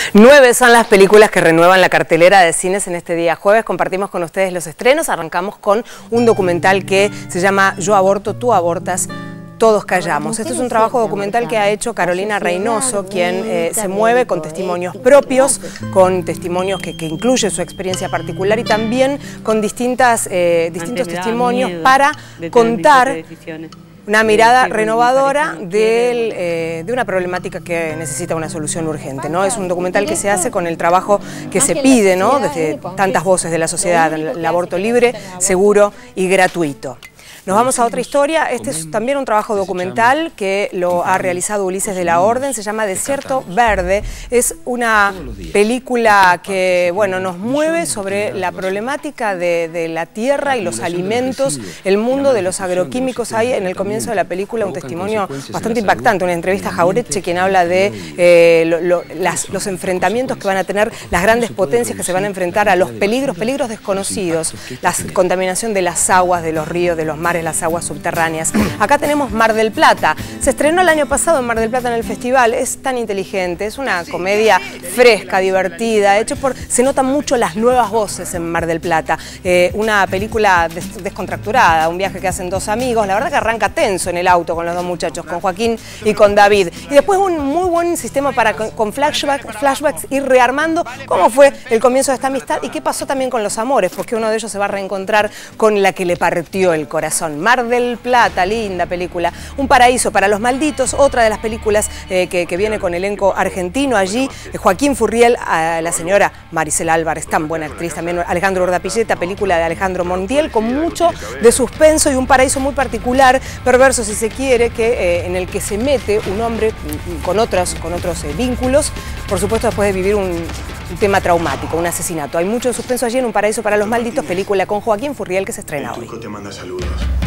9 son las películas que renuevan la cartelera de cines en este día jueves. Compartimos con ustedes los estrenos. Arrancamos con un documental que se llama Yo aborto, tú abortas, todos callamos. Este es un trabajo documental que ha hecho Carolina Reynoso, quien se mueve con testimonios propios, con testimonios que incluyen su experiencia particular y también con distintos testimonios para contar una mirada renovadora de una problemática que necesita una solución urgente, ¿no? Es un documental que se hace con el trabajo que se pide, ¿no? Desde tantas voces de la sociedad, el aborto libre, seguro y gratuito. Nos vamos a otra historia. Este es también un trabajo documental que lo ha realizado Ulises de la Orden. Se llama Desierto Verde. Es una película que, bueno, nos mueve sobre la problemática de la tierra y los alimentos, el mundo de los agroquímicos. Hay en el comienzo de la película un testimonio bastante impactante, una entrevista a Jauretche, quien habla de los enfrentamientos que van a tener las grandes potencias que se van a enfrentar a los peligros desconocidos, la contaminación de las aguas, de los ríos, de los mares, las aguas subterráneas. Acá tenemos Mar del Plata. Se estrenó el año pasado en Mar del Plata en el festival. Es tan inteligente, es una comedia fresca, divertida, se notan mucho las nuevas voces en Mar del Plata. Una película descontracturada, un viaje que hacen dos amigos. La verdad que arranca tenso en el auto con los dos muchachos, con Joaquín y con David. Y después un muy buen sistema para con flashbacks ir rearmando cómo fue el comienzo de esta amistad y qué pasó también con los amores, porque uno de ellos se va a reencontrar con la que le partió el corazón. Mar del Plata, linda película. Un paraíso para los malditos, otra de las películas que viene con elenco argentino. Allí Joaquín Furriel, la señora Maricela Álvarez, tan buena actriz, también Alejandro Urdapilleta, película de Alejandro Montiel, con mucho de suspenso y un paraíso muy particular, perverso si se quiere, en el que se mete un hombre con otros vínculos, por supuesto después de vivir un tema traumático, un asesinato. Hay mucho suspenso allí en Un paraíso para los malditos, película con Joaquín Furriel que se estrena hoy. El turco te manda saludos.